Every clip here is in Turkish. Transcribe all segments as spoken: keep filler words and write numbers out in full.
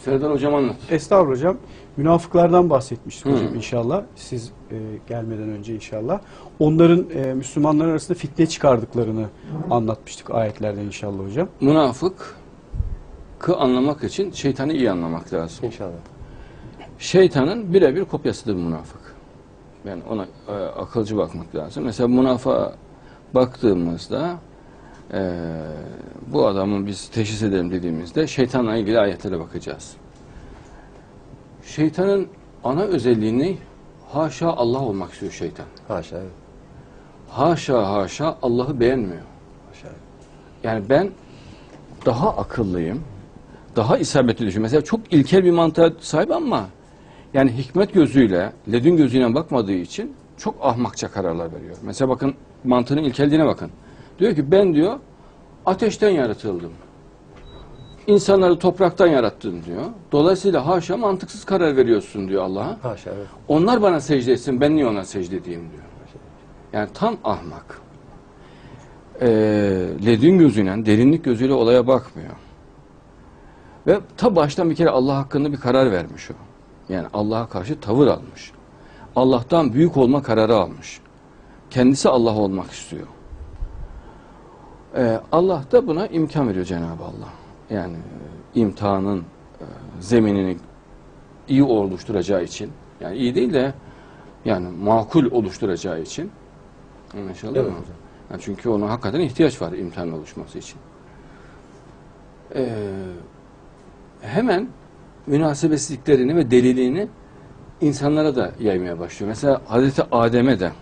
Serdar Hocam anlat. Estağfurullah hocam. Münafıklardan bahsetmiştik Hı. hocam inşallah. Siz e, gelmeden önce inşallah. Onların e, Müslümanlar arasında fitne çıkardıklarını anlatmıştık ayetlerden inşallah hocam. Münafıkı anlamak için şeytanı iyi anlamak lazım. İnşallah. Şeytanın birebir kopyasıdır münafık. Yani ona e, akılcı bakmak lazım. Mesela münafığa baktığımızda e, bu adamın biz teşhis edelim dediğimizde şeytanla ilgili ayetlere bakacağız. Şeytanın ana özelliğini haşa Allah olmak istiyor şeytan. Haşa. Evet. Haşa haşa Allah'ı beğenmiyor. Haşa. Yani ben daha akıllıyım, daha isabetli düşünüyorum. Mesela çok ilkel bir mantığa sahip ama yani hikmet gözüyle, ledün gözüyle bakmadığı için çok ahmakça kararlar veriyor. Mesela bakın mantığının ilkelliğine bakın. Diyor ki ben diyor ateşten yaratıldım. İnsanları topraktan yarattın diyor. Dolayısıyla haşa mantıksız karar veriyorsun diyor Allah'a. Haşa. Evet. Onlar bana secde etsin, ben niye ona secde edeyim diyor. Yani tam ahmak. Ee, ledün gözüyle, derinlik gözüyle olaya bakmıyor. Ve ta baştan bir kere Allah hakkında bir karar vermiş o. Yani Allah'a karşı tavır almış. Allah'tan büyük olma kararı almış. Kendisi Allah olmak istiyor. Ee, Allah da buna imkan veriyor Cenab-ı Allah. Yani e, imtihanın e, zeminini iyi oluşturacağı için, yani iyi değil de yani makul oluşturacağı için. Anlaşıldı Evet mı? hocam. Yani çünkü ona hakikaten ihtiyaç var imtihanın oluşması için. Ee, hemen münasebetsizliklerini ve deliliğini insanlara da yaymaya başlıyor. Mesela Hazreti Adem'e de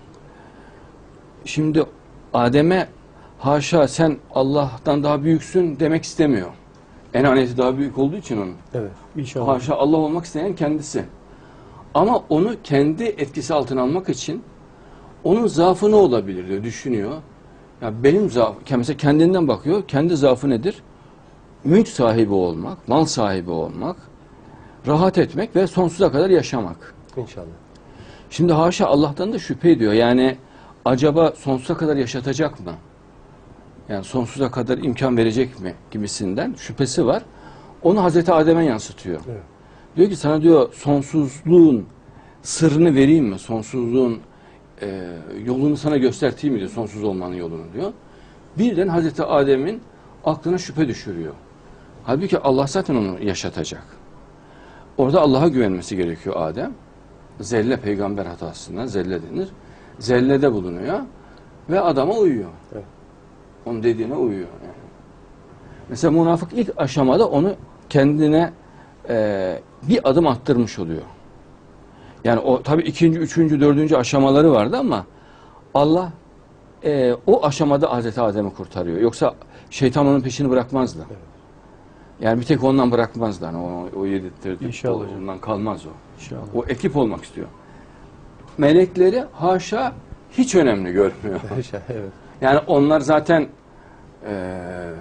şimdi Adem'e haşa sen Allah'tan daha büyüksün demek istemiyor. Enaniyeti daha büyük olduğu için onun. Evet. İnşallah. Haşa Allah olmak isteyen kendisi. Ama onu kendi etkisi altına almak için onun zaafı ne olabilir diyor, düşünüyor. Ya benim zaaf, mesela kendinden bakıyor. Kendi zaafı nedir? Mülk sahibi olmak, mal sahibi olmak, rahat etmek ve sonsuza kadar yaşamak. İnşallah. Şimdi haşa Allah'tan da şüphe ediyor. Yani acaba sonsuza kadar yaşatacak mı? Yani sonsuza kadar imkan verecek mi gibisinden şüphesi var. Onu Hazreti Adem'e yansıtıyor. Evet. Diyor ki sana diyor sonsuzluğun sırrını vereyim mi? Sonsuzluğun e, yolunu sana gösterteyim mi diyor. Sonsuz olmanın yolunu diyor. Birden Hazreti Adem'in aklına şüphe düşürüyor. Halbuki Allah zaten onu yaşatacak. Orada Allah'a güvenmesi gerekiyor Adem. Zelle peygamber hatasından zelle denir. Zellede bulunuyor ve adama uyuyor. Evet. Onun dediğine uyuyor. Yani. Mesela münafık ilk aşamada onu kendine e, bir adım attırmış oluyor. Yani o tabii ikinci, üçüncü, dördüncü aşamaları vardı ama Allah e, o aşamada Hazreti Adem'i kurtarıyor. Yoksa şeytan onun peşini bırakmazdı. Evet. Yani bir tek ondan bırakmazdı. Hani o, o yedirtirdi. İnşallah. Ondan kalmaz o. İnşallah. O ekip olmak istiyor. Melekleri haşa hiç önemli görmüyor. Haşa. Evet. Yani onlar zaten e,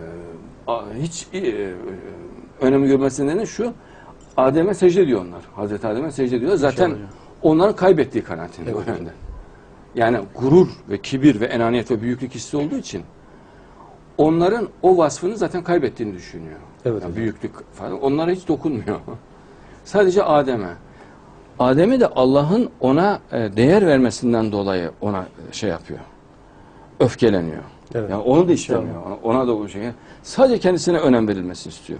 hiç e, önemli görmesinin nedeni şu: Adem'e secde ediyor onlar. Hazreti Adem'e secde ediyor. Zaten İnşallah. onların kaybettiği kanaatinde Evet. o yönde. Yani gurur ve kibir ve enaniyet ve büyüklük hissi olduğu için onların o vasfını zaten kaybettiğini düşünüyor. Evet Yani hocam. büyüklük falan. Onlara hiç dokunmuyor. Sadece Adem'e. Adem'e de Allah'ın ona e, değer vermesinden dolayı ona şey yapıyor. Öfkeleniyor. Evet. Yani onu da istemiyor. Ona, ona da o şey. Sadece kendisine önem verilmesini istiyor.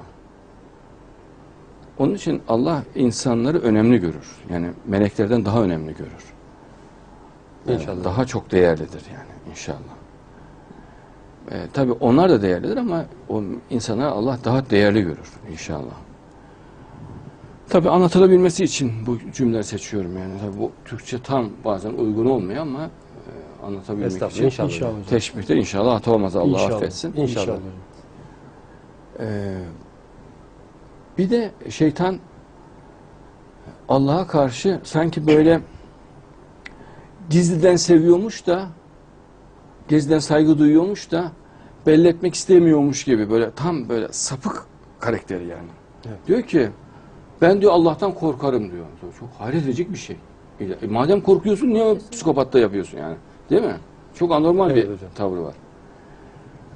Onun için Allah insanları önemli görür. Yani meleklerden daha önemli görür. İnşallah. Yani daha çok değerlidir yani inşallah. Ee, tabii onlar da değerlidir ama o insana Allah daha değerli görür inşallah. Tabii anlatılabilmesi için bu cümleleri seçiyorum yani. Tabii bu Türkçe tam bazen uygun olmuyor ama e, anlatabilmek Estağfurullah. için İnşallah. İnşallah hocam. teşbihte inşallah hata olmaz, Allah İnşallah. affetsin. İnşallah. hocam. Ee, bir de şeytan Allah'a karşı sanki böyle gizliden seviyormuş da gizliden saygı duyuyormuş da belli etmek istemiyormuş gibi böyle tam böyle sapık karakteri yani. Evet. Diyor ki ben diyor Allah'tan korkarım diyor. Çok hayret edecek bir şey. E, madem korkuyorsun niye psikopatta yapıyorsun yani? Değil mi? Çok anormal Evet bir hocam. tavrı var.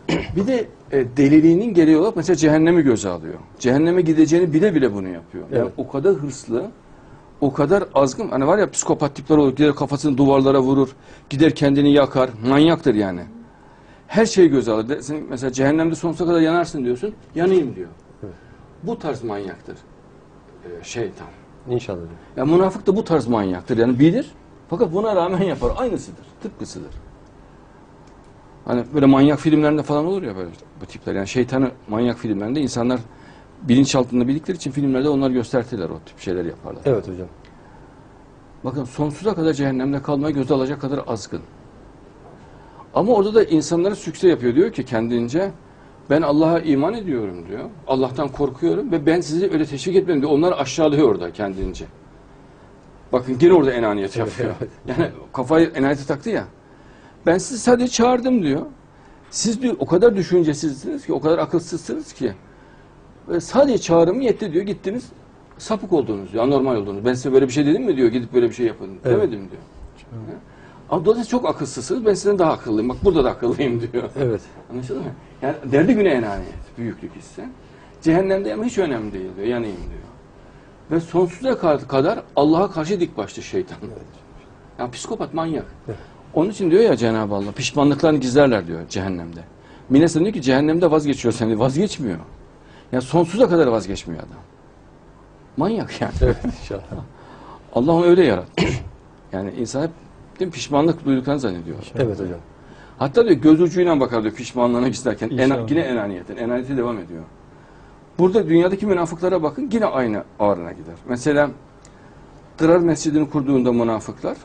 Bir de e, deliliğinin gereği olarak mesela cehennemi göze alıyor. Cehenneme gideceğini bile bile bunu yapıyor. Yani Evet. o kadar hırslı, o kadar azgın. Hani var ya psikopat tipler olur. Gider kafasını duvarlara vurur. Gider kendini yakar. Manyaktır yani. Her şeyi göze alır. Dersin, mesela cehennemde sonsuza kadar yanarsın diyorsun. Yanayım diyor. Evet. Bu tarz manyaktır. Ee, şeytan. İnşallah hocam. Ya münafık da bu tarz manyaktır. Yani bilir. Fakat buna rağmen yapar. Aynısıdır. Tıpkısıdır. Hani böyle manyak filmlerinde falan olur ya böyle bu tipler. Yani şeytanı manyak filmlerinde insanlar bilinçaltında bildikleri için filmlerde onlar göstertiler, o tip şeyler yaparlar. Evet hocam. Bakın sonsuza kadar cehennemde kalmayı göze alacak kadar azgın. Ama orada da insanlara sükse yapıyor. Diyor ki kendince ben Allah'a iman ediyorum diyor. Allah'tan korkuyorum ve ben sizi öyle teşvik etmedim diyor. Onları aşağılıyor orada kendince. Bakın yine orada enaniyet yapıyor. Evet. Yani kafayı enaniyete taktı ya. Ben sizi sadece çağırdım diyor. Siz diyor o kadar düşüncesizsiniz ki, o kadar akılsızsınız ki. Ve sadece çağrım yetti diyor. Gittiniz, sapık oldunuz diyor. Anormal oldunuz. Ben size böyle bir şey dedim mi diyor. Gidip böyle bir şey yapın. Evet. Demedim diyor. Evet. Ama dolayısıyla çok akılsızsınız. Ben sizden daha akıllıyım. Bak burada da akıllıyım diyor. Evet. Anlaşıldı mı? Yani derdi güne enaniyet. Büyüklük hissi. Cehennemde ama hiç önemli değil diyor. Yanayım diyor. Ve sonsuza kadar Allah'a karşı dik başlı şeytan. Evet. Yani psikopat, manyak. Evet. Onun için diyor ya Cenab-ı Allah, pişmanlıklarını gizlerler diyor cehennemde. Minnesota diyor ki cehennemde vazgeçiyor seni. Vazgeçmiyor. Yani sonsuza kadar vazgeçmiyor adam. Manyak yani. Evet inşallah. Allah onu öyle yaratmış. Yani insan hep değil mi, pişmanlık duyduklarını zannediyor. Evet hocam. Hatta diyor göz ucuyla bakar diyor pişmanlığına gizlerken. En, İnşallah. yine enaniyetin. Enaniyeti devam ediyor. Burada dünyadaki münafıklara bakın yine aynı ağrına gider. Mesela Dırar Mescidi'ni kurduğunda münafıklar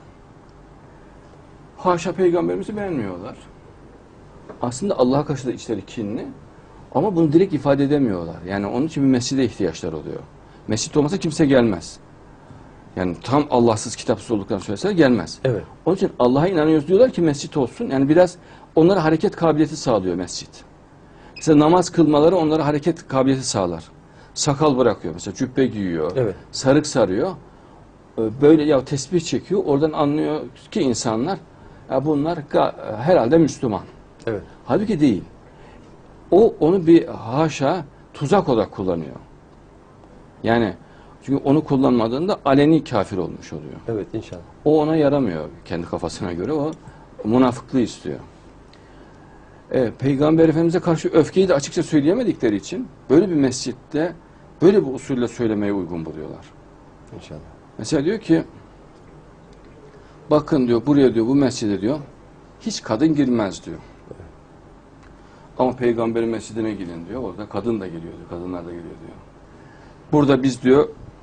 haşa peygamberimizi beğenmiyorlar. Aslında Allah'a karşı da içleri kinli. Ama bunu direkt ifade edemiyorlar. Yani onun için bir mescide ihtiyaçlar oluyor. Mescit olmasa kimse gelmez. Yani tam Allahsız, kitapsız olduklarını söyleseler gelmez. Evet. Onun için Allah'a inanıyoruz diyorlar ki mescit olsun. Yani biraz onlara hareket kabiliyeti sağlıyor mescit. Mesela namaz kılmaları onlara hareket kabiliyeti sağlar. Sakal bırakıyor mesela, cübbe giyiyor, Evet. sarık sarıyor. Böyle ya tesbih çekiyor. Oradan anlıyor ki insanlar ya bunlar herhalde Müslüman. Evet. Halbuki değil. O onu bir haşa tuzak olarak kullanıyor. Yani çünkü onu kullanmadığında aleni kafir olmuş oluyor. Evet inşallah. O ona yaramıyor kendi kafasına göre. O münafıklığı istiyor. Evet, Peygamber Efendimiz'e karşı öfkeyi de açıkça söyleyemedikleri için böyle bir mescitte böyle bir usulle söylemeye uygun buluyorlar. İnşallah. Mesela diyor ki bakın diyor buraya diyor bu mescide diyor hiç kadın girmez diyor. Ama Peygamberin mescidine gidin diyor. Orada kadın da geliyor diyor. Kadınlar da geliyor diyor. Burada biz diyor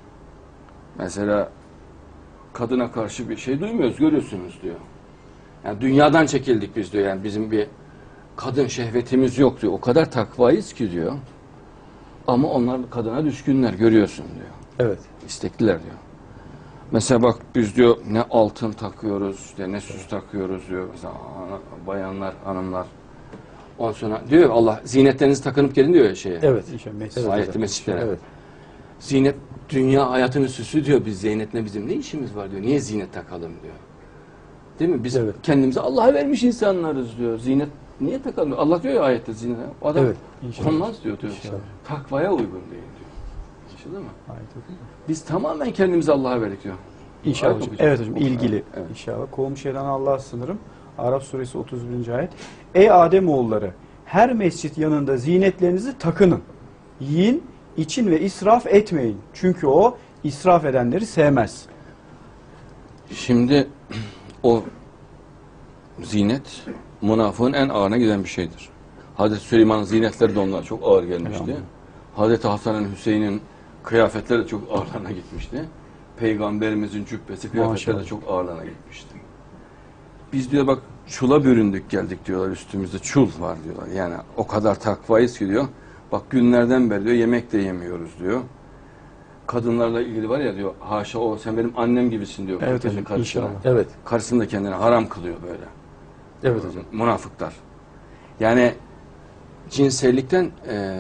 mesela kadına karşı bir şey duymuyoruz. Görüyorsunuz diyor. Yani dünyadan çekildik biz diyor. Yani bizim bir kadın şehvetimiz yok diyor. O kadar takvayız ki diyor. Ama onlar kadına düşkünler. Görüyorsun diyor. Evet. İstekliler diyor. Mesela bak biz diyor ne altın takıyoruz, işte ne süs takıyoruz diyor. Mesela bayanlar, hanımlar. Ondan sonra diyor Allah zinetlerinizi takınıp gelin diyor ya şeye. Evet. İnşallah mescid. Evet, Ayetli hocam. mescitlere. Evet. Zinet dünya hayatının süsü diyor. Biz zeynetle bizim ne işimiz var diyor. Niye zinet takalım diyor. Değil mi? Biz Evet. kendimize Allah'a vermiş insanlarız diyor. Zinet niye takalım diyor. Allah diyor ya ayette zinet. O adam Evet. İnşallah. olmaz diyor. diyor. İnşallah. Takvaya uygun değil diyor. Anlaşıldı mı? Ayet okuyun. Biz tamamen kendimizi Allah'a verdik diyor. İnşallah Ayet hocam. okuyacağım. Evet hocam Oku. ilgili. Evet. İnşallah. Kovmuş şeyden Allah'a sınırım. Araf suresi otuz birinci ayet. Ey Ademoğulları her mescit yanında zinetlerinizi takının. Yiyin, için ve israf etmeyin. Çünkü o israf edenleri sevmez. Şimdi o zinet münafığın en ağırına giden bir şeydir. Hazreti Süleyman'ın zinetleri de onlara çok ağır gelmişti. Elhamdülillah. Hazreti Hasan'ın, Hüseyin'in kıyafetleri de çok ağırlarına gitmişti. Peygamberimizin cübbesi kıyafetleri de Maşallah. çok ağırlarına gitmişti. Biz diyor bak çula büründük geldik diyorlar, üstümüzde çul var diyorlar. Yani o kadar takvayız ki diyor. Bak günlerden beri diyor yemek de yemiyoruz diyor. Kadınlarla ilgili var ya diyor haşa o sen benim annem gibisin diyor. Evet Kendi hocam, karısına. inşallah. Evet. Karısını da kendine haram kılıyor böyle. Evet hocam. Münafıklar. Yani cinsellikten eee,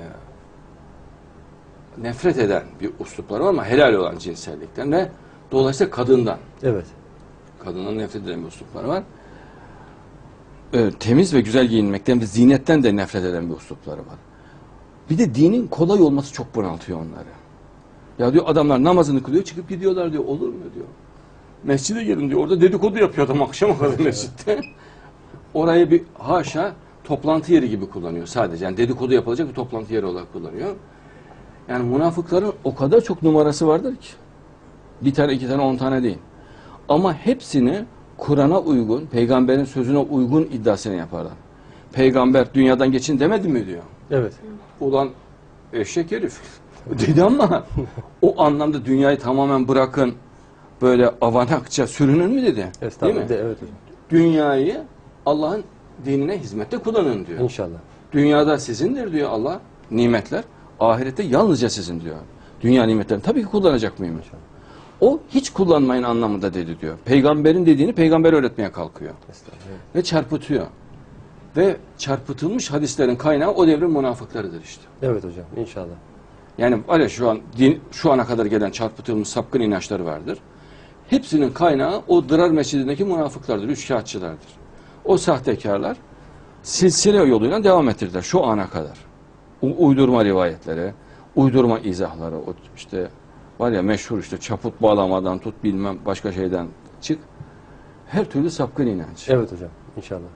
nefret eden bir uslupları var ama helal olan cinsellikten ve dolayısıyla kadından. Evet. Kadından nefret eden bir uslupları var. e, temiz ve güzel giyinmekten ve zinetten de nefret eden bir üslupları var. Bir de dinin kolay olması çok bunaltıyor onları. Ya diyor adamlar namazını kılıyor çıkıp gidiyorlar diyor. Olur mu diyor. Mescide gelin diyor. Orada dedikodu yapıyor adam akşama kadar mescitte. Orayı bir haşa toplantı yeri gibi kullanıyor sadece. Yani dedikodu yapılacak bir toplantı yeri olarak kullanıyor. Yani münafıkların o kadar çok numarası vardır ki. Bir tane, iki tane, on tane değil. Ama hepsini Kur'an'a uygun, peygamberin sözüne uygun iddiasını yaparlar. Peygamber dünyadan geçin demedi mi diyor. Evet. Ulan eşek herif dedi ama o anlamda dünyayı tamamen bırakın böyle avanakça sürünün mü dedi. Değil mi? Estağfurullah. De, evet hocam. Dünyayı Allah'ın dinine hizmette kullanın diyor. İnşallah. Dünyada sizindir diyor Allah nimetler. Ahirette yalnızca sizin diyor. Dünya nimetlerini tabii ki kullanacak mıyım? O hiç kullanmayın anlamında dedi diyor. Peygamberin dediğini peygamber öğretmeye kalkıyor. Estağfurullah. Ve çarpıtıyor. Ve çarpıtılmış hadislerin kaynağı o devrin münafıklarıdır işte. Evet hocam. İnşallah. Yani öyle şu an din, şu ana kadar gelen çarpıtılmış sapkın inançları vardır. Hepsinin kaynağı o Dırar Mescidi'ndeki münafıklardır, üçkağıtçılardır. O sahtekarlar silsile yoluyla devam ettirdiler şu ana kadar. U uydurma rivayetlere, uydurma izahları, o işte var ya meşhur işte çaput bağlamadan tut bilmem başka şeyden çık. Her türlü sapkın inanç. Evet hocam. İnşallah.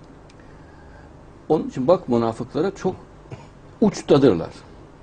Onun için bak münafıklara çok uçtadırlar.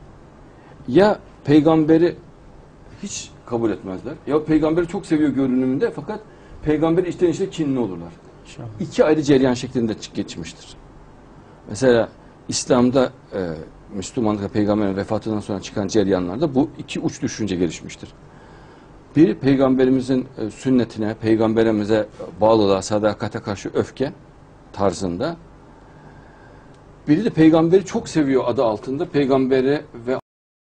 Ya peygamberi hiç kabul etmezler. Ya peygamberi çok seviyor görünümünde fakat peygamberi içten içe kinli olurlar. İnşallah. İki ayrı cereyan şeklinde geçmiştir. Mesela İslam'da e, Müslümanlıkla peygamberin vefatından sonra çıkan cereyanlarda bu iki uç düşünce gelişmiştir. Biri peygamberimizin e, sünnetine, peygamberimize bağlılığa, sadakate karşı öfke tarzında. Biri de peygamberi çok seviyor adı altında peygamberi ve